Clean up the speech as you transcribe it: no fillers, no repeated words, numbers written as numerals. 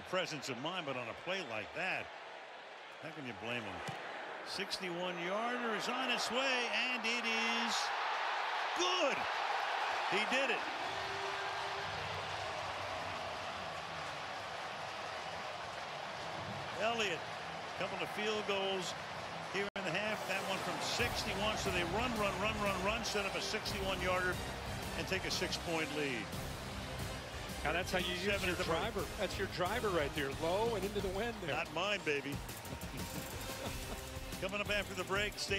presence of mind, but on a play like that, how can you blame him? 61-yarder is on its way, and it is good. He did it. Elliott, a couple of field goals here in the half. That one from 61. So they run, set up a 61-yarder and take a 6-point lead. Now that's how you use your driver. That's your driver right there, low and into the wind there. Not mine, baby. Coming up after the break, stay